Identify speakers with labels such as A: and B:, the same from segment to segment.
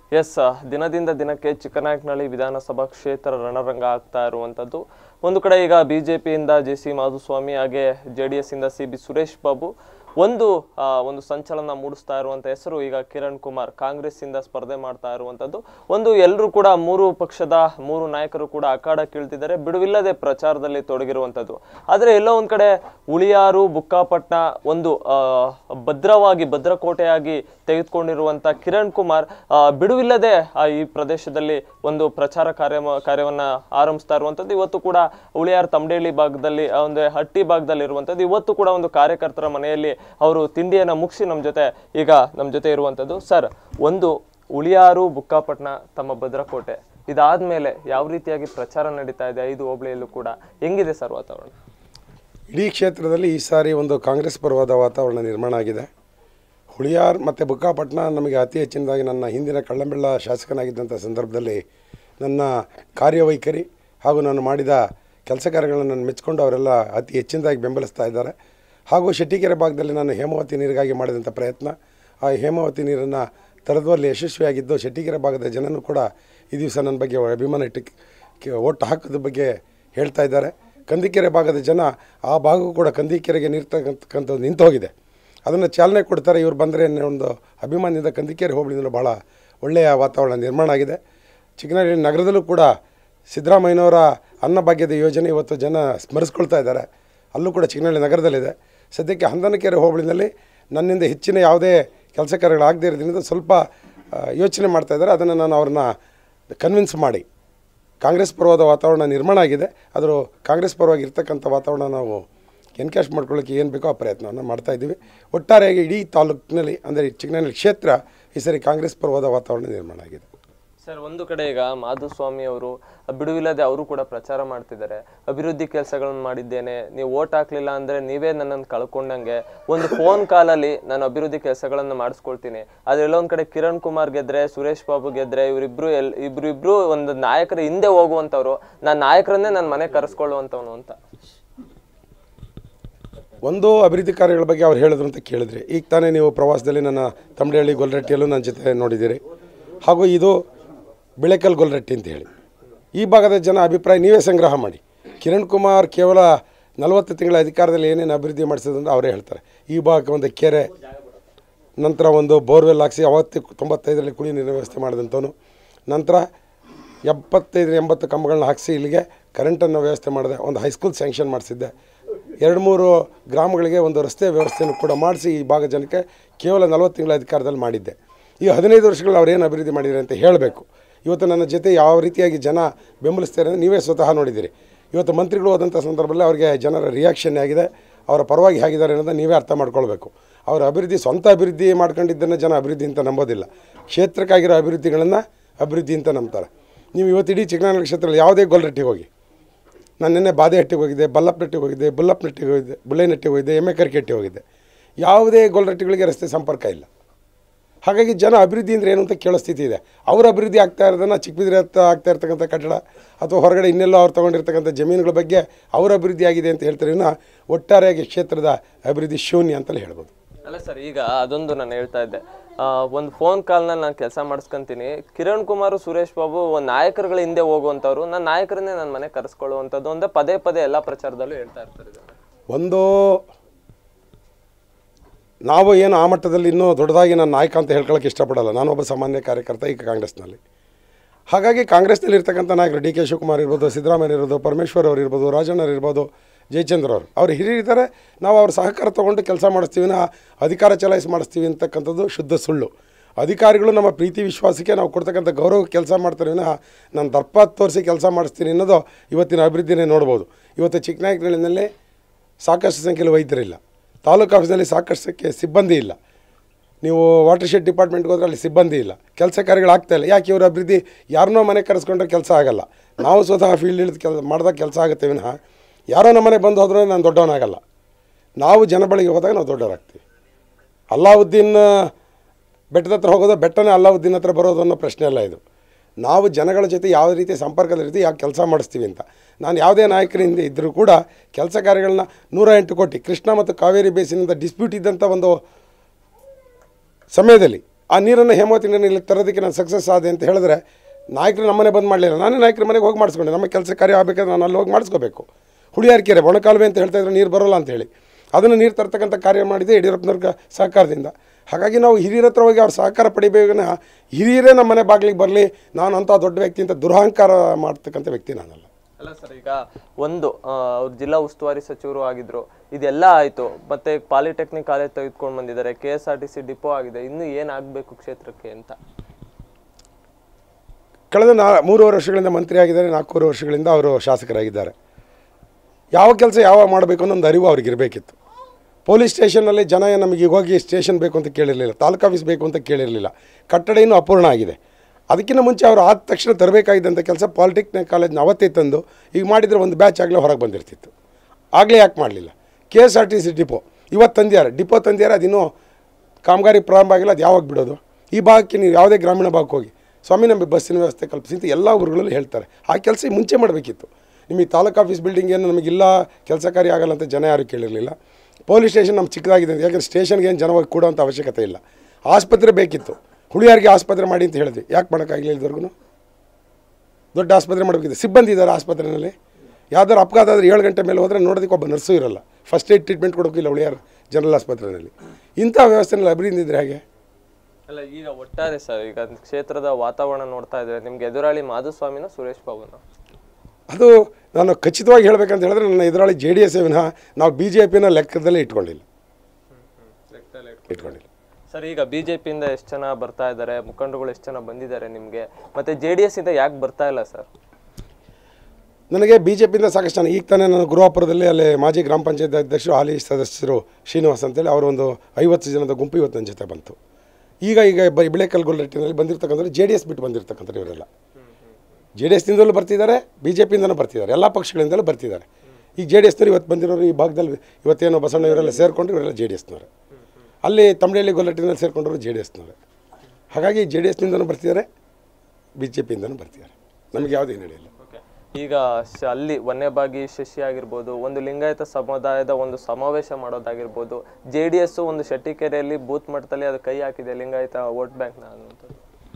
A: S, ದಿನದಿಂದ ದಿನಕ್ಕೆ ಚಿಕ್ಕನಾಯಕನಹಳ್ಳಿ ವಿಧಾನಸಭಾ ಕ್ಷೇತ್ರ ರಣರಂಗ ಆಗ್ತಾ ಇರುವಂಥದ್ದು. ಒಂದು ಕಡೆ ಈಗ ಬಿಜೆಪಿಯಿಂದ ಜೆ.ಸಿ. ಮಾಧುಸ್ವಾಮಿ ಹಾಗೆ JDS ಇಂದ CB ಸುರೇಶ್ ಬಾಬು ಒಂದು ಸಂಚಲನ ಮೂಡಿಸ್ತಾ ಇರುವಂತ ಹೆಸರು ಈಗ ಕಿರಣ್ ಕುಮಾರ್ ಕಾಂಗ್ರೆಸ್ ಇಂದ ಸ್ಪರ್ಧೆ ಮಾಡ್ತಾ ಇರುವಂತದ್ದು. ಎಲ್ಲರೂ ಕೂಡ ಮೂರು ಪಕ್ಷದ ಮೂರು ನಾಯಕರು ಕೂಡ ಅಖಾಡಕ್ಕಿಳಿದಿದ್ದಾರೆ, ಬಿಡುವಿಲ್ಲದೆ ಪ್ರಚಾರದಲ್ಲಿ ತೊಡಗಿರುವಂತದ್ದು. ಆದ್ರೆ ಎಲ್ಲೋ ಒಂದ್ ಕಡೆ ಉಳಿಯಾರು ಬುಕ್ಕಾಪಟ್ನ ಒಂದು ಭದ್ರಕೋಟೆಯಾಗಿ ತೆಗೆದುಕೊಂಡಿರುವಂತ ಕಿರಣ್ ಕುಮಾರ್ ಬಿಡುವಿಲ್ಲದೆ ಈ ಪ್ರದೇಶದಲ್ಲಿ ಒಂದು ಪ್ರಚಾರ ಕಾರ್ಯವನ್ನ ಆರಂಭಿಸ್ತಾ ಇರುವಂತದ್ದು. ಇವತ್ತು ಕೂಡ ಉಳಿಯಾರ್ ತಮಡೇಳಿ ಭಾಗದಲ್ಲಿ ಒಂದು ಹಟ್ಟಿ ಭಾಗದಲ್ಲಿ ಇರುವಂತದ್ದು. ಇವತ್ತು ಕೂಡ ಒಂದು ಕಾರ್ಯಕರ್ತರ ಮನೆಯಲ್ಲಿ ಅವರು ತಿಂಡಿಯನ್ನ ಮುಗಿಸಿ ನಮ್ಮ ಜೊತೆ ಇರುವಂತದ್ದು. ಸರ್, ಒಂದು ಉಳಿಯಾರು ಬುಕ್ಕಾಪಟ್ನ ತಮ್ಮ ಭದ್ರಕೋಟೆ ಇದಾದ್ಮೇಲೆ ಯಾವ ರೀತಿಯಾಗಿ ಪ್ರಚಾರ ನಡೀತಾ ಇದೆ 5 ಹೋಬಳಿಯಲ್ಲೂ ಕೂಡ, ಹೆಂಗಿದೆ ಸರ್ ವಾತಾವರಣ?
B: ಇಡೀ ಕ್ಷೇತ್ರದಲ್ಲಿ ಈ ಸಾರಿ ಒಂದು ಕಾಂಗ್ರೆಸ್ ಪರವಾದ ವಾತಾವರಣ ನಿರ್ಮಾಣ ಆಗಿದೆ. ಹುಳಿಯಾರ್ ಮತ್ತು ಬುಕ್ಕಾಪಟ್ನ ನಮಗೆ ಅತಿ ಹೆಚ್ಚಿನದಾಗಿ ನನ್ನ ಹಿಂದಿನ ಕಳ್ಳಂಬೆಳ್ಳ ಶಾಸಕನಾಗಿದ್ದಂಥ ಸಂದರ್ಭದಲ್ಲಿ ನನ್ನ ಕಾರ್ಯವೈಖರಿ ಹಾಗೂ ನಾನು ಮಾಡಿದ ಕೆಲಸ ಕಾರ್ಯಗಳನ್ನು ಮೆಚ್ಚಿಕೊಂಡು ಅವರೆಲ್ಲ ಅತಿ ಹೆಚ್ಚಿನದಾಗಿ ಬೆಂಬಲಿಸ್ತಾ ಇದ್ದಾರೆ. ಹಾಗೂ ಶೆಟ್ಟಿಕೆರೆ ಭಾಗದಲ್ಲಿ ನಾನು ಹೇಮಾವತಿ ನೀರಿಗಾಗಿ ಮಾಡಿದಂಥ ಪ್ರಯತ್ನ, ಆ ಹೇಮಾವತಿ ನೀರನ್ನು ತರದುವಲ್ಲಿ ಯಶಸ್ವಿಯಾಗಿದ್ದು ಶೆಟ್ಟಿಕೆರೆ ಭಾಗದ ಜನನೂ ಕೂಡ ಈ ದಿವಸ ನನ್ನ ಬಗ್ಗೆ ಅಭಿಮಾನ ಇಟ್ಟು ಓಟ್ ಹಾಕೋದ್ರ ಬಗ್ಗೆ ಹೇಳ್ತಾ ಇದ್ದಾರೆ. ಕಂದಿಕೆರೆ ಭಾಗದ ಜನ ಆ ಭಾಗವೂ ಕೂಡ ಕಂದಿಕೆರೆಗೆ ನೀರ್ತಕ್ಕಂಥದ್ದು ನಿಂತು ಹೋಗಿದೆ, ಅದನ್ನು ಚಾಲನೆ ಕೊಡ್ತಾರೆ. ಇವರು ಬಂದರೆ ಒಂದು ಅಭಿಮಾನದಿಂದ ಕಂದಿಕೆರೆ ಹೋಬಳಿಯಿಂದ ಭಾಳ ಒಳ್ಳೆಯ ವಾತಾವರಣ ನಿರ್ಮಾಣ ಆಗಿದೆ. ಚಿಕ್ಕನಹಳ್ಳಿ ನಗರದಲ್ಲೂ ಕೂಡ ಸಿದ್ದರಾಮಯ್ಯನವರ ಅನ್ನಭಾಗ್ಯದ ಯೋಜನೆ ಇವತ್ತು ಜನ ಸ್ಮರಿಸ್ಕೊಳ್ತಾ ಇದ್ದಾರೆ. ಅಲ್ಲೂ ಕೂಡ ಚಿಕ್ಕನಹಳ್ಳಿ ನಗರದಲ್ಲಿದೆ. ಸದ್ಯಕ್ಕೆ ಹಂದನಕೆರೆ ಹೋಬಳಿನಲ್ಲಿ ನನ್ನಿಂದ ಹೆಚ್ಚಿನ ಯಾವುದೇ ಕೆಲಸ ಕಾರ್ಯಗಳಾಗದೇ ಇರೋದ್ರಿಂದ ಸ್ವಲ್ಪ ಯೋಚನೆ ಮಾಡ್ತಾ ಇದ್ದಾರೆ. ಅದನ್ನು ನಾನು ಅವ್ರನ್ನ ಕನ್ವಿನ್ಸ್ ಮಾಡಿ ಕಾಂಗ್ರೆಸ್ ಪರವಾದ ವಾತಾವರಣ ನಿರ್ಮಾಣ ಆಗಿದೆ. ಆದರೂ ಕಾಂಗ್ರೆಸ್ ಪರವಾಗಿ ಇರ್ತಕ್ಕಂಥ ವಾತಾವರಣ ನಾವು ಎನ್ಕ್ಯಾಶ್ ಮಾಡ್ಕೊಳ್ಳೋಕ್ಕೆ ಏನು ಬೇಕೋ ಆ ಪ್ರಯತ್ನವನ್ನು ಮಾಡ್ತಾಯಿದ್ದೀವಿ. ಒಟ್ಟಾರೆಯಾಗಿ ಇಡೀ ತಾಲೂಕಿನಲ್ಲಿ ಅಂದರೆ ಚಿಕ್ಕನಹಳ್ಳಿ ಕ್ಷೇತ್ರ ಈ ಸರಿ ಕಾಂಗ್ರೆಸ್ ಪರವಾದ ವಾತಾವರಣ ನಿರ್ಮಾಣ ಆಗಿದೆ.
A: ಸರ್, ಒಂದು ಕಡೆ ಈಗ ಮಾಧುಸ್ವಾಮಿ ಅವರು ಬಿಡುವಿಲ್ಲದೆ ಅವರು ಕೂಡ ಪ್ರಚಾರ ಮಾಡ್ತಿದ್ದಾರೆ. ಅಭಿವೃದ್ಧಿ ಕೆಲಸಗಳನ್ನು ಮಾಡಿದ್ದೇನೆ, ನೀವು ಓಟ್ ಹಾಕ್ಲಿಲ್ಲ ಅಂದ್ರೆ ನೀವೇ ನನ್ನನ್ನು ಕಳ್ಕೊಂಡಂಗೆ, ಒಂದು ಫೋನ್ ಕಾಲಲ್ಲಿ ನಾನು ಅಭಿವೃದ್ಧಿ ಕೆಲಸಗಳನ್ನು ಮಾಡಿಸ್ಕೊಳ್ತೀನಿ. ಅದೆಲ್ಲ ಒಂದ್ ಕಡೆ ಕಿರಣ್ ಕುಮಾರ್ ಗೆದ್ರೆ, ಸುರೇಶ್ ಬಾಬು ಗೆದ್ರೆ, ಇಬ್ರು ಒಂದು ನಾಯಕರ ಹಿಂದೆ ಹೋಗುವಂತವ್ರು, ನಾನು ನಾಯಕರನ್ನೇ ನನ್ನ ಮನೆ ಕರೆಸ್ಕೊಳ್ಳುವಂತವನು ಅಂತ.
B: ಒಂದು ಅಭಿವೃದ್ಧಿ ಕಾರ್ಯಗಳ ಬಗ್ಗೆ ಅವ್ರು ಹೇಳಿದ್ರು ಅಂತ ಕೇಳಿದ್ರಿ. ಈಗ ತಾನೇ ನೀವು ಪ್ರವಾಸದಲ್ಲಿ ನನ್ನ ತಮಡೇಳಿ ಗೊಲ್ರಟ್ಟಿಯಲ್ಲೂ ನನ್ನ ಜೊತೆ ನೋಡಿದ್ದೀರಿ. ಹಾಗೂ ಇದು ಬಿಳೆಕಲ್ ಗೊಲ್ರಟ್ಟಿ ಅಂತ ಹೇಳಿ ಈ ಭಾಗದ ಜನ ಅಭಿಪ್ರಾಯ ನೀವೇ ಸಂಗ್ರಹ ಮಾಡಿ. ಕಿರಣ್ ಕುಮಾರ್ ಕೇವಲ 40 ತಿಂಗಳ ಅಧಿಕಾರದಲ್ಲಿ ಏನೇನು ಅಭಿವೃದ್ಧಿ ಮಾಡಿಸಿದ್ರೆ ಅವರೇ ಹೇಳ್ತಾರೆ. ಈ ಭಾಗಕ್ಕೆ ಒಂದು ಕೆರೆ, ನಂತರ ಒಂದು ಬೋರ್ವೆಲ್ ಹಾಕಿಸಿ 95ರಲ್ಲಿ ಕುಡಿಯ ನೀರಿನ ವ್ಯವಸ್ಥೆ ಮಾಡಿದಂಥವನು, ನಂತರ 75-80 ಕಂಬಗಳನ್ನ ಹಾಕಿಸಿ ಇಲ್ಲಿಗೆ ಕರೆಂಟನ್ನು ವ್ಯವಸ್ಥೆ ಮಾಡಿದೆ, ಒಂದು ಹೈಸ್ಕೂಲ್ ಸ್ಯಾಂಕ್ಷನ್ ಮಾಡಿಸಿದ್ದೆ, 2-3 ಗ್ರಾಮಗಳಿಗೆ ಒಂದು ರಸ್ತೆ ವ್ಯವಸ್ಥೆಯನ್ನು ಕೂಡ ಮಾಡಿಸಿ ಈ ಭಾಗ ಜನಕ್ಕೆ ಕೇವಲ 40 ತಿಂಗಳ ಅಧಿಕಾರದಲ್ಲಿ ಮಾಡಿದ್ದೆ. ಈ 15 ವರ್ಷಗಳು ಅವ್ರೇನು ಅಭಿವೃದ್ಧಿ ಮಾಡಿದ್ದಾರೆ ಅಂತ ಹೇಳಬೇಕು. ಇವತ್ತು ನನ್ನ ಜೊತೆ ಯಾವ ರೀತಿಯಾಗಿ ಜನ ಬೆಂಬಲಿಸ್ತಾರೆ ಅಂದರೆ ನೀವೇ ಸ್ವತಃ ನೋಡಿದ್ದೀರಿ. ಇವತ್ತು ಮಂತ್ರಿಗಳು ಹೋದಂಥ ಸಂದರ್ಭದಲ್ಲಿ ಅವರಿಗೆ ಜನರ ರಿಯಾಕ್ಷನ್ ಆಗಿದೆ, ಅವರ ಪರವಾಗಿ ಹೇಗಿದ್ದಾರೆ ಅನ್ನೋದನ್ನು ನೀವೇ ಅರ್ಥ ಮಾಡ್ಕೊಳ್ಬೇಕು. ಅವರ ಅಭಿವೃದ್ಧಿ ಸ್ವಂತ ಅಭಿವೃದ್ಧಿ ಮಾಡ್ಕೊಂಡಿದ್ದನ್ನು ಜನ ಅಭಿವೃದ್ಧಿ ಅಂತ ನಂಬೋದಿಲ್ಲ, ಕ್ಷೇತ್ರಕ್ಕಾಗಿರೋ ಅಭಿವೃದ್ಧಿಗಳನ್ನು ಅಭಿವೃದ್ಧಿ ಅಂತ ನಂಬ್ತಾರೆ. ನೀವು ಇವತ್ತು ಇಡೀ ಚಿಕ್ಕನಹಳ್ಳಿ ಕ್ಷೇತ್ರದಲ್ಲಿ ಯಾವುದೇ ಗೊಲ್ರಟ್ಟಿಗೆ ಹೋಗಿ, ನಾನು ನಿನ್ನೆ ಬಾದೆಹಟ್ಟಿಗೆ ಹೋಗಿದ್ದೆ, ಬಲ್ಲಪ್ಪನಟ್ಟಿಗೆ ಹೋಗಿದ್ದೆ, ಬುಲ್ಲಪ್ಪನಟ್ಟಿಗೆ ಹೋಗಿದ್ದೆ, ಬುಳ್ಳೇನಟ್ಟಿಗೆ ಹೋಗಿದ್ದೆ, ಎಮ್ಮೆಕರ್ಕೆಟ್ಟಿಗೆ ಹೋಗಿದ್ದೆ, ಯಾವುದೇ ಗೊಲ್ರಟ್ಟಿಗಳಿಗೆ ರಸ್ತೆ ಸಂಪರ್ಕ ಇಲ್ಲ. ಹಾಗಾಗಿ ಜನ ಅಭಿವೃದ್ಧಿ ಅಂದರೆ ಏನು ಅಂತ ಕೇಳೋ ಸ್ಥಿತಿ ಇದೆ. ಅವ್ರ ಅಭಿವೃದ್ಧಿ ಆಗ್ತಾ ಇರೋದನ್ನು ಚಿಕ್ಕಬಿದ್ರೆ ಆಗ್ತಾ ಇರ್ತಕ್ಕಂಥ ಕಟ್ಟಡ ಅಥವಾ ಹೊರಗಡೆ ಇನ್ನೆಲ್ಲೋ ಅವ್ರು ತೊಗೊಂಡಿರ್ತಕ್ಕಂಥ ಜಮೀನುಗಳ ಬಗ್ಗೆ ಅವ್ರ ಅಭಿವೃದ್ಧಿ ಆಗಿದೆ ಅಂತ ಹೇಳ್ತಾರೆ. ಒಟ್ಟಾರೆಯಾಗಿ ಕ್ಷೇತ್ರದ ಅಭಿವೃದ್ಧಿ ಶೂನ್ಯ ಅಂತಲೇ ಹೇಳ್ಬೋದು.
A: ಅಲ್ಲ ಸರ್, ಈಗ ಅದೊಂದು ನಾನು ಹೇಳ್ತಾ ಇದ್ದೆ, ಒಂದು ಫೋನ್ ಕಾಲ್ನಲ್ಲಿ ನಾನು ಕೆಲಸ ಮಾಡಿಸ್ಕೊಂತೀನಿ. ಕಿರಣ್ ಕುಮಾರ್, ಸುರೇಶ್ ಬಾಬು ಒಂದು ನಾಯಕರುಗಳ ಹಿಂದೆ ಹೋಗುವಂಥವ್ರು, ನಾನು ನಾಯಕರನ್ನೇ ನನ್ನ ಮನೆ ಕರೆಸ್ಕೊಳ್ಳುವಂಥದ್ದು ಅಂತ ಪದೇ ಎಲ್ಲ ಪ್ರಚಾರದಲ್ಲೂ ಹೇಳ್ತಾ ಇರ್ತಾರೆ.
B: ಒಂದು ನಾವು ಏನು ಆ ಮಟ್ಟದಲ್ಲಿ ಇನ್ನೂ ದೊಡ್ಡದಾಗಿ ನಾನು ನಾಯಕ ಅಂತ ಹೇಳ್ಕೊಳ್ಳೋಕೆ ಇಷ್ಟಪಡಲ್ಲ. ನಾನೊಬ್ಬ ಸಾಮಾನ್ಯ ಕಾರ್ಯಕರ್ತ ಈಗ ಕಾಂಗ್ರೆಸ್ನಲ್ಲಿ. ಹಾಗಾಗಿ ಕಾಂಗ್ರೆಸ್ನಲ್ಲಿ ಇರ್ತಕ್ಕಂಥ ನಾಯಕರು ಡಿ ಕೆ ಶಿವಕುಮಾರ್ ಇರ್ಬೋದು, ಸಿದ್ದರಾಮಯ್ಯ ಇರ್ಬೋದು, ಪರಮೇಶ್ವರ್ ಅವರು ಇರ್ಬೋದು, ರಾಜಣ್ಣರು ಇರ್ಬೋದು, ಜಯಚಂದ್ರ ಅವರು ಹಿರಿಯರಿದ್ದಾರೆ. ನಾವು ಅವ್ರ ಸಹಕಾರ ತೊಗೊಂಡು ಕೆಲಸ ಮಾಡಿಸ್ತೀವಿ, ಅಧಿಕಾರ ಚಲಾಯಿಸಿ ಮಾಡಿಸ್ತೀವಿ ಅಂತಕ್ಕಂಥದ್ದು ಶುದ್ಧ ಸುಳ್ಳು. ಅಧಿಕಾರಿಗಳು ನಮ್ಮ ಪ್ರೀತಿ ವಿಶ್ವಾಸಕ್ಕೆ ನಾವು ಕೊಡ್ತಕ್ಕಂಥ ಗೌರವ ಕೆಲಸ ಮಾಡ್ತಾರೆ. ನಾನು ದರ್ಪ ತೋರಿಸಿ ಕೆಲಸ ಮಾಡಿಸ್ತೀನಿ ಅನ್ನೋದು ಇವತ್ತಿನ ಅಭಿವೃದ್ಧಿನೇ ನೋಡ್ಬೋದು. ಇವತ್ತು ಚಿಕ್ಕನಾಯಕನಹಳ್ಳಿನಲ್ಲಿ ಸಾಕಷ್ಟು ಸಂಖ್ಯೆಯಲ್ಲಿ ವೈದ್ಯರಿಲ್ಲ, ತಾಲೂಕು ಆಫೀಸ್ನಲ್ಲಿ ಸಾಕಷ್ಟು ಸಿಬ್ಬಂದಿ ಇಲ್ಲ, ನೀವು ವಾಟರ್ ಶೆಡ್ ಡಿಪಾರ್ಟ್ಮೆಂಟ್ಗೆ ಹೋದ್ರೆ ಅಲ್ಲಿ ಸಿಬ್ಬಂದಿ ಇಲ್ಲ, ಕೆಲಸ ಕಾರ್ಯಗಳಾಗ್ತಾಯಿಲ್ಲ. ಯಾಕೆ ಇವರು ಅಭಿವೃದ್ಧಿ ಯಾರನ್ನೋ ಮನೆ ಕರೆಸ್ಕೊಂಡ್ರೆ ಕೆಲಸ ಆಗಲ್ಲ. ನಾವು ಸ್ವತಃ ಫೀಲ್ಡ್ ಇಳಿದು ಮಾಡಿದಾಗ ಕೆಲಸ ಆಗುತ್ತೆ ವಿನಃ ಯಾರೋ ನಮ್ಮ ಮನೆಗೆ ಬಂದು ಹೋದ್ರೆ ನಾನು ದೊಡ್ಡವನಾಗಲ್ಲ. ನಾವು ಜನ ಬಳಿಗೆ ಹೋದಾಗ ನಾವು ದೊಡ್ಡವರಾಗ್ತೀವಿ. ಅಲ್ಲಾವುದ್ದೀನ್ ಬೆಟ್ಟದ ಹತ್ರ ಹೋಗೋದು, ಬೆಟ್ಟನೇ ಅಲ್ಲಾವುದ್ದೀನ್ ಹತ್ರ ಬರೋದು ಅನ್ನೋ ಪ್ರಶ್ನೆ ಅಲ್ಲ ಇದು. ನಾವು ಜನಗಳ ಜೊತೆ ಯಾವ ರೀತಿ ಸಂಪರ್ಕದಲ್ಲಿರ್ತೀವಿ, ಯಾಕೆ ಕೆಲಸ ಮಾಡಿಸ್ತೀವಿ ಅಂತ. ನಾನು ಯಾವುದೇ ನಾಯಕರಿಂದ ಇದ್ದರೂ ಕೂಡ ಕೆಲಸ ಕಾರ್ಯಗಳನ್ನ 108 ಕೋಟಿ ಕೃಷ್ಣ ಮತ್ತು ಕಾವೇರಿ ಬೇಸಿನಿಂದ ಡಿಸ್ಪ್ಯೂಟ್ ಇದ್ದಂಥ ಒಂದು ಸಮಯದಲ್ಲಿ ಆ ನೀರನ್ನು ಹೇಮಾವತಿ ನೀರನ್ನು ಇಲ್ಲಿ ತರೋದಕ್ಕೆ ನಾನು ಸಕ್ಸಸ್ ಆದೆ ಅಂತ ಹೇಳಿದ್ರೆ ನಾಯಕರು ನಮ್ಮನೆ ಬಂದು ಮಾಡಲಿಲ್ಲ, ನಾನೇ ನಾಯಕರ ಮನೆಗೆ ಹೋಗಿ ಮಾಡಿಸ್ಕೊಂಡೆ. ನಮ್ಮ ಕೆಲಸ ಕಾರ್ಯ ಆಗಬೇಕಾದ್ರೆ ನಾನು ಅಲ್ಲಿ ಹೋಗಿ ಮಾಡಿಸ್ಕೋಬೇಕು. ಹುಳಿಯಾರ್ಕೆರೆ ಮೊಣಕಾಲುವೆ ಅಂತ ಹೇಳ್ತಾ ಇದ್ರು, ನೀರು ಬರೋಲ್ಲ ಅಂತೇಳಿ ಅದನ್ನು ನೀರು ತರ್ತಕ್ಕಂಥ ಕಾರ್ಯ ಮಾಡಿದೆ ಯಡಿಯೂರಪ್ಪನವ್ರ ಸಹಕಾರದಿಂದ. ಹಾಗಾಗಿ ನಾವು ಹಿರಿಯರ ಹತ್ರ ಹೋಗಿ ಅವ್ರ ಸಹಕಾರ ಪಡಿಬೇಕನ್ನ ಹಿರಿಯರೇ ನಮ್ಮ ಮನೆ ಬಾಗಿಲಿಗೆ ಬರಲಿ, ನಾನು ಅಂಥ ದೊಡ್ಡ ವ್ಯಕ್ತಿ ಅಂತ ದುರಹಂಕಾರ ಮಾಡ್ತಕ್ಕಂಥ ವ್ಯಕ್ತಿ ನಾನಲ್ಲ.
A: ಅಲ್ಲ ಸರ್, ಈಗ ಅವ್ರು ಜಿಲ್ಲಾ ಉಸ್ತುವಾರಿ ಸಚಿವರು ಆಗಿದ್ರು, ಇದೆಲ್ಲ ಆಯಿತು, ಮತ್ತೆ ಪಾಲಿಟೆಕ್ನಿಕ್ ಕಾಲೇಜ್ ತೆಗೆದುಕೊಂಡು ಬಂದಿದ್ದಾರೆ, KSRTC ಡಿಪೋ ಆಗಿದೆ, ಇನ್ನು ಏನಾಗಬೇಕು ಕ್ಷೇತ್ರಕ್ಕೆ ಅಂತ?
B: ಕಳೆದ 3.5 ವರ್ಷಗಳಿಂದ ಮಂತ್ರಿ ಆಗಿದ್ದಾರೆ, 4.5 ವರ್ಷಗಳಿಂದ ಅವರು ಶಾಸಕರಾಗಿದ್ದಾರೆ. ಯಾವ ಕೆಲಸ ಯಾವ ಮಾಡಬೇಕು ಅನ್ನೋ ಒಂದು ಅರಿವು ಅವ್ರಿಗೆ ಇರಬೇಕಿತ್ತು. ಪೊಲೀಸ್ ಸ್ಟೇಷನ್ನಲ್ಲಿ ಜನ ನಮಗೆ ಹೋಗಿ ಸ್ಟೇಷನ್ ಬೇಕು ಅಂತ ಕೇಳಿರಲಿಲ್ಲ, ತಾಲೂಕು ಆಫೀಸ್ ಬೇಕು ಅಂತ ಕೇಳಿರಲಿಲ್ಲ. ಕಟ್ಟಡ ಇನ್ನೂ ಅಪೂರ್ಣ ಆಗಿದೆ. ಅದಕ್ಕಿಂತ ಮುಂಚೆ ಅವರು ಆದ ತಕ್ಷಣ ತರಬೇಕಾಗಿದ್ದಂಥ ಕೆಲಸ ಪಾಲಿಟೆಕ್ನಿಕ್ ಕಾಲೇಜ್ನ ಅವತ್ತೇ ತಂದು ಈಗ ಮಾಡಿದರೆ ಒಂದು ಬ್ಯಾಚ್ ಆಗಲೇ ಹೊರಗೆ ಬಂದಿರ್ತಿತ್ತು. ಆಗಲೇ ಯಾಕೆ ಮಾಡಲಿಲ್ಲ? KSRTC ಡಿಪೋ ಇವತ್ತು ತಂದಿದ್ದಾರೆ, ಡಿಪೋ ತಂದಿದ್ದಾರೆ, ಅದಿನ್ನೂ ಕಾಮಗಾರಿ ಪ್ರಾರಂಭ ಆಗಿಲ್ಲ. ಅದು ಯಾವಾಗ ಬಿಡೋದು? ಈ ಭಾಗಕ್ಕೆ ನೀವು ಯಾವುದೇ ಗ್ರಾಮೀಣ ಭಾಗಕ್ಕೆ ಹೋಗಿ ಸ್ವಾಮಿ ನಮಗೆ ಬಸ್ಸಿನ ವ್ಯವಸ್ಥೆ ಕಲ್ಪಿಸಿ ಅಂತ ಎಲ್ಲ ಊರುಗಳಲ್ಲೂ ಹೇಳ್ತಾರೆ. ಆ ಕೆಲಸ ಮುಂಚೆ ಮಾಡಬೇಕಿತ್ತು. ನಿಮಗೆ ತಾಲೂಕು ಆಫೀಸ್ ಬಿಲ್ಡಿಂಗ್ ಏನು ನಮಗಿಲ್ಲ, ಕೆಲಸ ಕಾರ್ಯ ಆಗಲ್ಲ ಅಂತ ಜನ ಯಾರೂ ಕೇಳಿರಲಿಲ್ಲ. ಪೊಲೀಸ್ ಸ್ಟೇಷನ್ ನಮ್ಮ ಚಿಕ್ಕದಾಗಿದೆ, ಯಾಕಂದರೆ ಸ್ಟೇಷನ್ಗೆ ಏನು ಜನವಾಗಿ ಕೂಡೋಂಥ ಅವಶ್ಯಕತೆ ಇಲ್ಲ. ಆಸ್ಪತ್ರೆ ಬೇಕಿತ್ತು, ಹುಳಿಯಾರಿಗೆ ಆಸ್ಪತ್ರೆ ಮಾಡಿ ಅಂತ ಹೇಳಿದ್ವಿ, ಯಾಕೆ ಮಾಡೋಕ್ಕಾಗಲಿಲ್ಲ? ಇದುವರೆಗೂ ದೊಡ್ಡ ಆಸ್ಪತ್ರೆ ಮಾಡಬೇಕಿತ್ತು. ಸಿಬ್ಬಂದಿ ಇದ್ದಾರೆ ಆಸ್ಪತ್ರೆಯಲ್ಲಿ. ಯಾವ್ದಾದ್ರು ಅಪಘಾತ ಆದರೆ 7 ಗಂಟೆ ಮೇಲೆ ಹೋದರೆ ನೋಡೋದಕ್ಕೆ ಒಬ್ಬ ನರ್ಸು ಇರೋಲ್ಲ, ಫಸ್ಟ್ ಏಡ್ ಟ್ರೀಟ್ಮೆಂಟ್ ಕೊಡೋಕ್ಕಿಲ್ಲ ಹುಳಿಯಾರು ಜನರಲ್ ಆಸ್ಪತ್ರೆಯಲ್ಲಿ. ಇಂಥ ವ್ಯವಸ್ಥೆನಲ್ಲಿ ಅಭಿವೃದ್ಧಿ ಇದ್ದರೆ ಹಾಗೆ
A: ಅಲ್ಲ. ಈಗ ಒಟ್ಟಾರೆ ಸರ್, ಈಗ ಕ್ಷೇತ್ರದ ವಾತಾವರಣ ನೋಡ್ತಾ ಇದ್ರೆ ನಿಮ್ಗೆ ಎದುರಾಳಿ ಮಾಧುಸ್ವಾಮಿನ ಸುರೇಶ್ ಬಾಬುನ?
B: ಅದು ನಾನು ಖಚಿತವಾಗಿ ಹೇಳಬೇಕಂತ ಹೇಳಿದ್ರೆ ನನ್ನ ಎದುರಾಳಿ JDS ವಿನಃ ನಾವು BJPನ ಲೆಕ್ಕದಲ್ಲೇ ಇಟ್ಕೊಂಡಿಲ್ಲ.
A: ಸರ್, ಈಗ BJPಯಿಂದ ಎಷ್ಟು ಜನ ಬರ್ತಾ ಇದ್ದಾರೆ, ಮುಖಂಡರುಗಳು ಎಷ್ಟು ಜನ ಬಂದಿದ್ದಾರೆ ನಿಮಗೆ, ಮತ್ತೆ JDS ಇಂದ ಯಾಕೆ ಬರ್ತಾ ಇಲ್ಲ ಸರ್?
B: ನನಗೆ BJPಯಿಂದ ಸಾಕಷ್ಟು ಜನ, ಈಗ ತಾನೇ ನಾನು ಗುರುವಾಪುರದಲ್ಲಿ ಅಲ್ಲಿ ಮಾಜಿ ಗ್ರಾಮ ಪಂಚಾಯತ್ ಅಧ್ಯಕ್ಷರು ಹಾಲಿ ಸದಸ್ಯರು ಶ್ರೀನಿವಾಸ್ ಅಂತೇಳಿ ಅವರೊಂದು 50 ಜನದ ಗುಂಪು ಇವತ್ತು ನನ್ನ ಜೊತೆ ಬಂತು. ಈಗ ಬಿಳೆಕಲ್ ಗೊಲ್ರಟ್ಟಿನಲ್ಲಿ ಬಂದಿರತಕ್ಕಂಥವ್ರು JDS ಬಿಟ್ಟು ಬಂದಿರತಕ್ಕಂಥವ್ರು ಇವರೆಲ್ಲ. JDSನಿಂದಲೂ ಬರ್ತಿದ್ದಾರೆ, BJPಯಿಂದಲೂ ಬರ್ತಿದ್ದಾರೆ, ಎಲ್ಲ ಪಕ್ಷಗಳಿಂದಲೂ ಬರ್ತಿದ್ದಾರೆ. ಈಗ JDSನವ್ರು ಇವತ್ತು ಬಂದಿರೋರು ಈ ಭಾಗದಲ್ಲಿ ಇವತ್ತೇನೋ ಬಸಣ್ಣ ಇವರೆಲ್ಲ ಸೇರಿಕೊಂಡ್ರು, ಇವರೆಲ್ಲ JDSನವ್ರೆ. ಅಲ್ಲಿ ತಮಿಳಹಳ್ಳಿ ಗೊಲ್ಲಟ್ಟಿನಲ್ಲಿ ಸೇರಿಕೊಂಡವರು JDSನವ್ರೆ. ಹಾಗಾಗಿ JDSನಿಂದಲೂ ಬರ್ತಿದ್ದಾರೆ, BJPಯಿಂದಲೂ ಬರ್ತಿದ್ದಾರೆ. ನಮಗೆ ಯಾವುದೇ ನಡೆಯಿಲ್ಲ.
A: ಈಗ ಅಲ್ಲಿ ವನ್ಯಭಾಗಿ ಶಶಿ ಆಗಿರ್ಬೋದು, ಒಂದು ಲಿಂಗಾಯತ ಸಮುದಾಯದ ಒಂದು ಸಮಾವೇಶ ಮಾಡೋದಾಗಿರ್ಬೋದು, JDS ಒಂದು ಶೆಟ್ಟಿಕೆರೆಯಲ್ಲಿ ಬೂತ್ ಮಟ್ಟದಲ್ಲಿ ಅದು ಕೈ ಹಾಕಿದೆ ಲಿಂಗಾಯತ ವೋಟ್ ಬ್ಯಾಂಕ್ನ ಅನ್ನುವಂಥದ್ದು.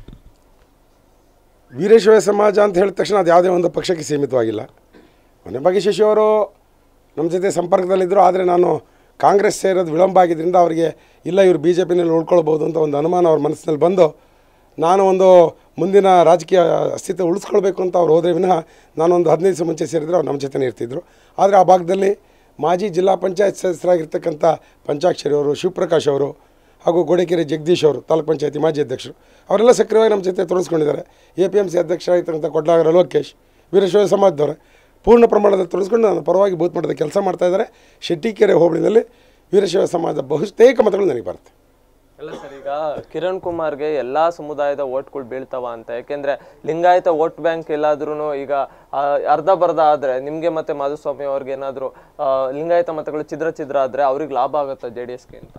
B: ವೀರಶೈವ ಸಮಾಜ ಅಂತ ಹೇಳಿದ ತಕ್ಷಣ ಅದು ಯಾವುದೇ ಒಂದು ಪಕ್ಷಕ್ಕೆ ಸೀಮಿತವಾಗಿಲ್ಲ. ವನ್ಯಭಾಗಿ ಶಶಿ ಅವರು ನಮ್ಮ ಜೊತೆ ಸಂಪರ್ಕದಲ್ಲಿದ್ದರು, ಆದರೆ ನಾನು ಕಾಂಗ್ರೆಸ್ ಸೇರೋದು ವಿಳಂಬ ಆಗಿದ್ದರಿಂದ ಅವರಿಗೆ ಇಲ್ಲ ಇವರು BJPನಲ್ಲಿ ಉಳ್ಕೊಳ್ಬೋದು ಅಂತ ಒಂದು ಅನುಮಾನ ಅವ್ರ ಮನಸ್ಸಿನಲ್ಲಿ ಬಂದು, ನಾನು ಒಂದು ಮುಂದಿನ ರಾಜಕೀಯ ಅಸ್ತಿತ್ವ ಉಳಿಸ್ಕೊಳ್ಬೇಕು ಅಂತ ಅವ್ರು ಹೋದರೆ ವಿನಃ ನಾನೊಂದು 15 ದಿವಸ ಮುಂಚೆ ಸೇರಿದರೆ ಅವ್ರು ನಮ್ಮ ಜೊತೆನೇ ಇರ್ತಿದ್ರು. ಆದರೆ ಆ ಭಾಗದಲ್ಲಿ ಮಾಜಿ ಜಿಲ್ಲಾ ಪಂಚಾಯತ್ ಸದಸ್ಯರಾಗಿರ್ತಕ್ಕಂಥ ಪಂಚಾಕ್ಷರಿ ಅವರು, ಶಿವಪ್ರಕಾಶ್ ಅವರು ಹಾಗೂ ಗೋಡೆಕೆರೆ ಜಗದೀಶ್ ಅವರು ತಾಲೂಕು ಪಂಚಾಯತಿ ಮಾಜಿ ಅಧ್ಯಕ್ಷರು ಅವರೆಲ್ಲ ಸಕ್ರಿಯವಾಗಿ ನಮ್ಮ ಜೊತೆ ತೊಡಗಿಸ್ಕೊಂಡಿದ್ದಾರೆ. APMC ಅಧ್ಯಕ್ಷರಾಗಿರ್ತಕ್ಕಂಥ ಕೊಡ್ಲಾಗರ ಲೋಕೇಶ್ ವೀರಶೈವ ಸಮಾಜದವರೇ ಪೂರ್ಣ ಪ್ರಮಾಣದಲ್ಲಿ ತೊಡಗಿಸ್ಕೊಂಡು ನನ್ನ ಪರವಾಗಿ ಬೂತ್ ಮಟ್ಟದ ಕೆಲಸ ಮಾಡ್ತಾಯಿದ್ದಾರೆ. ಶೆಟ್ಟಿಕೆರೆ ಹೋಬಳಿನಲ್ಲಿ ವೀರಶೈವ ಸಮಾಜದ ಬಹುತೇಕ ಮತಗಳು ನನಗೆ ಬರುತ್ತೆ.
A: ಅಲ್ಲ ಸರ್, ಈಗ ಕಿರಣ್ ಕುಮಾರ್ಗೆ ಎಲ್ಲ ಸಮುದಾಯದ ಓಟ್ಗಳು ಬೀಳ್ತಾವ ಅಂತ, ಯಾಕೆಂದ್ರೆ ಲಿಂಗಾಯತ ವೋಟ್ ಬ್ಯಾಂಕ್ ಎಲ್ಲಾದ್ರೂ ಈಗ ಅರ್ಧ ಬರ್ಧ ಆದರೆ ನಿಮಗೆ ಮತ್ತೆ ಮಾಧುಸ್ವಾಮಿ ಅವ್ರಿಗೆ ಏನಾದರೂ ಲಿಂಗಾಯತ ಮತಗಳು ಛಿದ್ರ ಆದರೆ ಅವ್ರಿಗೆ ಲಾಭ ಆಗುತ್ತೆ JDSಗೆ ಅಂತ.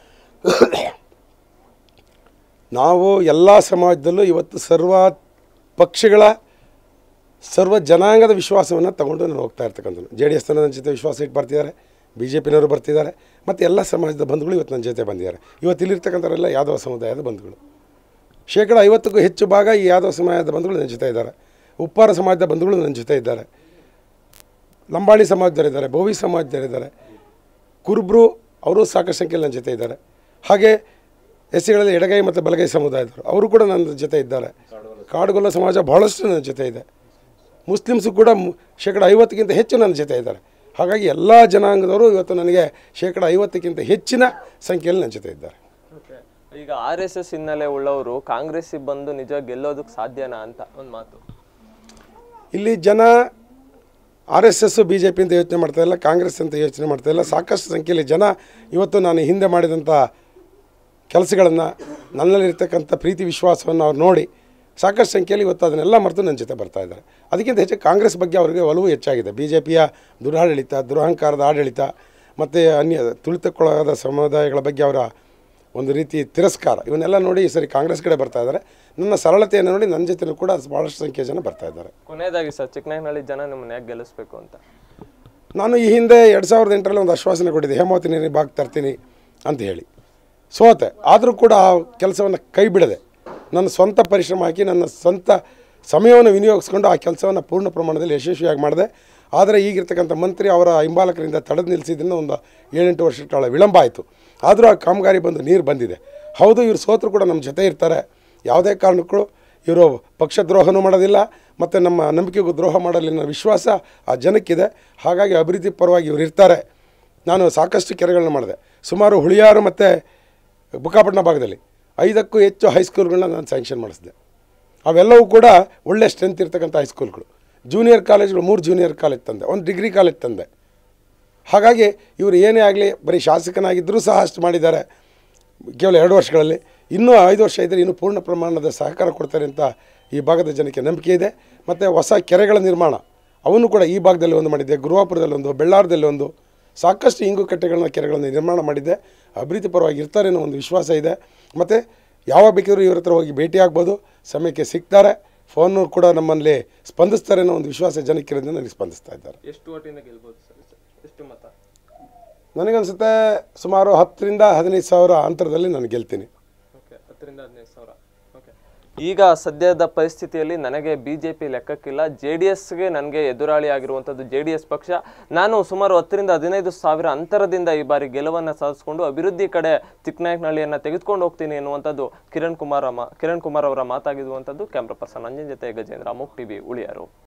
B: ನಾವು ಎಲ್ಲ ಸಮಾಜದಲ್ಲೂ ಇವತ್ತು ಸರ್ವ ಪಕ್ಷಗಳ ಸರ್ವ ಜನಾಂಗದ ವಿಶ್ವಾಸವನ್ನು ತಗೊಂಡು ನಾನು ಹೋಗ್ತಾ ಇರ್ತಕ್ಕಂಥದ್ದು. JDSನವರು ನನ್ನ ಜೊತೆ ವಿಶ್ವಾಸ ಇಟ್ಟು ಬರ್ತಿದ್ದಾರೆ, BJPನವರು ಬರ್ತಿದ್ದಾರೆ, ಮತ್ತು ಎಲ್ಲ ಸಮಾಜದ ಬಂಧುಗಳು ಇವತ್ತು ನನ್ನ ಜೊತೆ ಬಂದಿದ್ದಾರೆ. ಇವತ್ತು ಇಲ್ಲಿರ್ತಕ್ಕಂಥವರೆಲ್ಲ ಯಾದವ ಸಮುದಾಯದ ಬಂಧುಗಳು. 50%ಕ್ಕೂ ಹೆಚ್ಚು ಭಾಗ ಈ ಯಾದವ ಸಮಾಜದ ಬಂಧುಗಳು ನನ್ನ ಜೊತೆ ಇದ್ದಾರೆ. ಉಪ್ಪಾರ ಸಮಾಜದ ಬಂಧುಗಳು ನನ್ನ ಜೊತೆ ಇದ್ದಾರೆ. ಲಂಬಾಣಿ ಸಮಾಜದವರಿದ್ದಾರೆ, ಬೋವಿ ಸಮಾಜದವರಿದ್ದಾರೆ, ಕುರುಬ್ರು ಅವರು ಸಾಕಷ್ಟು ಸಂಖ್ಯೆಯಲ್ಲಿ ನನ್ನ ಜೊತೆ ಇದ್ದಾರೆ. ಹಾಗೆ SCಗಳಲ್ಲಿ ಎಡಗೈ ಮತ್ತು ಬಲಗೈ ಸಮುದಾಯದವರು ಅವರು ಕೂಡ ನನ್ನ ಜೊತೆ ಇದ್ದಾರೆ. ಕಾಡುಗೊಲ್ಲ ಸಮಾಜ ಬಹಳಷ್ಟು ನನ್ನ ಜೊತೆ ಇದೆ. ಮುಸ್ಲಿಮ್ಸು ಕೂಡ 50%ಕ್ಕಿಂತ ಹೆಚ್ಚು ನನ್ನ ಜೊತೆ ಇದ್ದಾರೆ. ಹಾಗಾಗಿ ಎಲ್ಲ ಜನಾಂಗದವರು ಇವತ್ತು ನನಗೆ 50%ಕ್ಕಿಂತ ಹೆಚ್ಚಿನ ಸಂಖ್ಯೆಯಲ್ಲಿ ನನ್ನ ಜೊತೆ ಇದ್ದಾರೆ.
A: ಈಗ RSS ಹಿನ್ನೆಲೆ ಉಳ್ಳವರು ಕಾಂಗ್ರೆಸ್ಸಿಗೆ ಬಂದು ನಿಜ ಗೆಲ್ಲೋದಕ್ಕೆ ಸಾಧ್ಯನಾ ಅಂತ ಒಂದು ಮಾತು.
B: ಇಲ್ಲಿ ಜನ RSS BJP ಅಂತ ಯೋಚನೆ ಮಾಡ್ತಾ ಇಲ್ಲ, ಕಾಂಗ್ರೆಸ್ ಅಂತ ಯೋಚನೆ ಮಾಡ್ತಾ ಇಲ್ಲ. ಸಾಕಷ್ಟು ಸಂಖ್ಯೆಯಲ್ಲಿ ಜನ ಇವತ್ತು ನಾನು ಹಿಂದೆ ಮಾಡಿದಂಥ ಕೆಲಸಗಳನ್ನು, ನನ್ನಲ್ಲಿರ್ತಕ್ಕಂಥ ಪ್ರೀತಿ ವಿಶ್ವಾಸವನ್ನು ಅವ್ರು ನೋಡಿ ಸಾಕಷ್ಟು ಸಂಖ್ಯೆಯಲ್ಲಿ ಇವತ್ತು ಅದನ್ನೆಲ್ಲ ಮರೆತು ನನ್ನ ಜೊತೆ ಬರ್ತಾ ಇದ್ದಾರೆ. ಅದಕ್ಕಿಂತ ಹೆಚ್ಚು ಕಾಂಗ್ರೆಸ್ ಬಗ್ಗೆ ಅವರಿಗೆ ಒಲವು ಹೆಚ್ಚಾಗಿದೆ. BJPಯ ದುರಾಡಳಿತ, ದುರಹಂಕಾರದ ಆಡಳಿತ ಮತ್ತು ತುಳಿತಕ್ಕೊಳಗಾದ ಸಮುದಾಯಗಳ ಬಗ್ಗೆ ಅವರ ಒಂದು ರೀತಿ ತಿರಸ್ಕಾರ, ಇವನ್ನೆಲ್ಲ ನೋಡಿ ಸರಿ ಕಾಂಗ್ರೆಸ್ ಕಡೆ ಬರ್ತಾ ಇದ್ದಾರೆ. ನನ್ನ ಸರಳತೆಯನ್ನು ನೋಡಿ ನನ್ನ ಜೊತೆ ಕೂಡ ಭಾಳಷ್ಟು ಸಂಖ್ಯೆಯ ಜನ ಬರ್ತಾ ಇದ್ದಾರೆ.
A: ಕೊನೆಯದಾಗಿ ಸರ್, ಚಿಕ್ಕನಾಯಕನಹಳ್ಳಿ ಜನ ನಿಮ್ಮನ್ನ ಯಾಕೆ ಗೆಲ್ಲಿಸ್ಬೇಕು ಅಂತ?
B: ನಾನು ಈ ಹಿಂದೆ 2008ರಲ್ಲಿ ಒಂದು ಆಶ್ವಾಸನೆ ಕೊಟ್ಟಿದ್ದೆ, ಹೇಮಾವತಿ ನೀರಿನ ಭಾಗ ತರ್ತೀನಿ ಅಂತ ಹೇಳಿ. ಸೋತೆ. ಆದರೂ ಕೂಡ ಆ ಕೆಲಸವನ್ನು ಕೈ ಬಿಡದೆ ನನ್ನ ಸ್ವಂತ ಪರಿಶ್ರಮ ಹಾಕಿ ನನ್ನ ಸ್ವಂತ ಸಮಯವನ್ನು ವಿನಿಯೋಗಿಸ್ಕೊಂಡು ಆ ಕೆಲಸವನ್ನು ಪೂರ್ಣ ಪ್ರಮಾಣದಲ್ಲಿ ಯಶಸ್ವಿಯಾಗಿ ಮಾಡಿದೆ. ಆದರೆ ಈಗಿರ್ತಕ್ಕಂಥ ಮಂತ್ರಿ ಅವರ ಹಿಂಬಾಲಕರಿಂದ ತಡೆದು ನಿಲ್ಲಿಸಿದ್ರಿಂದ ಒಂದು 7-8 ವರ್ಷಗಳ ವಿಳಂಬ ಆಯಿತು. ಆದರೂ ಆ ಕಾಮಗಾರಿ ಬಂದು ನೀರು ಬಂದಿದೆ. ಹೌದು, ಇವರು ಸೋತರು ಕೂಡ ನಮ್ಮ ಜೊತೆ ಇರ್ತಾರೆ. ಯಾವುದೇ ಕಾರಣಕ್ಕೂ ಇವರು ಪಕ್ಷದ್ರೋಹನೂ ಮಾಡೋದಿಲ್ಲ ಮತ್ತು ನಮ್ಮ ನಂಬಿಕೆಗೂ ದ್ರೋಹ ಮಾಡಲಿನ ವಿಶ್ವಾಸ ಆ ಜನಕ್ಕಿದೆ. ಹಾಗಾಗಿ ಅಭಿವೃದ್ಧಿ ಪರವಾಗಿ ಇವರು ಇರ್ತಾರೆ. ನಾನು ಸಾಕಷ್ಟು ಕೆರೆಗಳನ್ನ ಮಾಡಿದೆ. ಸುಮಾರು ಹುಳಿಯಾರು ಮತ್ತು ಬುಕ್ಕಾಪಟ್ಟಣ ಭಾಗದಲ್ಲಿ 5ಕ್ಕೂ ಹೆಚ್ಚು ಹೈಸ್ಕೂಲ್ಗಳನ್ನ ನಾನು ಸ್ಯಾಂಕ್ಷನ್ ಮಾಡಿಸಿದೆ. ಅವೆಲ್ಲವೂ ಕೂಡ ಒಳ್ಳೆ ಸ್ಟ್ರೆಂತ್ ಇರ್ತಕ್ಕಂಥ ಹೈಸ್ಕೂಲ್ಗಳು. ಜೂನಿಯರ್ ಕಾಲೇಜ್ಗಳು 3 ಜೂನಿಯರ್ ಕಾಲೇಜ್ ತಂದೆ, 1 ಡಿಗ್ರಿ ಕಾಲೇಜ್ ತಂದೆ. ಹಾಗಾಗಿ ಇವರು ಏನೇ ಆಗಲಿ ಬರೀ ಶಾಸಕನಾಗಿದ್ದರೂ ಸಹ ಅಷ್ಟು ಮಾಡಿದ್ದಾರೆ ಕೇವಲ 2 ವರ್ಷಗಳಲ್ಲಿ. ಇನ್ನೂ 5 ವರ್ಷ ಇದ್ದರೆ ಇನ್ನೂ ಪೂರ್ಣ ಪ್ರಮಾಣದ ಸಹಕಾರ ಕೊಡ್ತಾರೆ ಅಂತ ಈ ಭಾಗದ ಜನಕ್ಕೆ ನಂಬಿಕೆ ಇದೆ. ಮತ್ತು ಹೊಸ ಕೆರೆಗಳ ನಿರ್ಮಾಣ ಅವನ್ನು ಕೂಡ ಈ ಭಾಗದಲ್ಲಿ ಒಂದು ಮಾಡಿದ್ದೆ, ಗುರುವಾಪುರದಲ್ಲಿ ಒಂದು, ಬೆಳ್ಳಾರದಲ್ಲಿ ಒಂದು, ಸಾಕಷ್ಟು ಇಂಗು ಕಟ್ಟೆಗಳನ್ನ ಕೆರೆಗಳನ್ನು ನಿರ್ಮಾಣ ಮಾಡಿದ್ದೆ. ಅಭಿವೃದ್ಧಿ ಪರವಾಗಿ ಇರ್ತಾರೆ ಅನ್ನೋ ಒಂದು ವಿಶ್ವಾಸ ಇದೆ. ಮತ್ತು ಯಾವಾಗ ಬೇಕಿದ್ರೂ ಇವ್ರ ಹತ್ರ ಹೋಗಿ ಭೇಟಿ ಆಗ್ಬೋದು, ಸಮಯಕ್ಕೆ ಸಿಗ್ತಾರೆ, ಫೋನು ಕೂಡ ನಮ್ಮಲ್ಲಿ ಸ್ಪಂದಿಸ್ತಾರೆ ಅನ್ನೋ ಒಂದು ವಿಶ್ವಾಸ ಜನಕ್ಕಿರೋದ್ರಿಂದ ನನಗೆ ಸ್ಪಂದಿಸ್ತಾ ಇದ್ದಾರೆ.
A: ಎಷ್ಟು ಓಟಿಂದ ಗೆಲ್ಬೋದು ಸರ್? ಎಷ್ಟು ಮತ?
B: ನನಗನ್ಸುತ್ತೆ ಸುಮಾರು 10ರಿಂದ 15 ಸಾವಿರ ಅಂತರದಲ್ಲಿ ನಾನು ಗೆಲ್ತೀನಿ.
A: ಓಕೆ, 10ರಿಂದ 15 ಸಾವಿರ. ಓಕೆ, ಈಗ ಸದ್ಯದ ಪರಿಸ್ಥಿತಿಯಲ್ಲಿ ನನಗೆ BJP ಲೆಕ್ಕಕ್ಕಿಲ್ಲ. JDSಗೆ ನನಗೆ ಎದುರಾಳಿ ಆಗಿರುವಂಥದ್ದು JDS ಪಕ್ಷ. ನಾನು ಸುಮಾರು 10ರಿಂದ 15 ಸಾವಿರ ಅಂತರದಿಂದ ಈ ಬಾರಿ ಗೆಲುವನ್ನು ಸಾಧಿಸಿಕೊಂಡು ಅಭಿವೃದ್ಧಿ ಕಡೆ ಚಿಕ್ಕನಾಯಕನಹಳ್ಳಿಯನ್ನು ತೆಗೆದುಕೊಂಡು ಹೋಗ್ತೀನಿ ಎನ್ನುವಂಥದ್ದು ಕಿರಣ್ ಕುಮಾರ್ ಅವರ ಮಾತಾಗಿರುವಂಥದ್ದು. ಕ್ಯಾಮ್ರಾ ಪರ್ಸನ್ ಅಂಜನ್ ಜೊತೆ ಗಜೇಂದ್ರ, ಅಮೋಕ್ TV, ಉಳಿಯಾರು.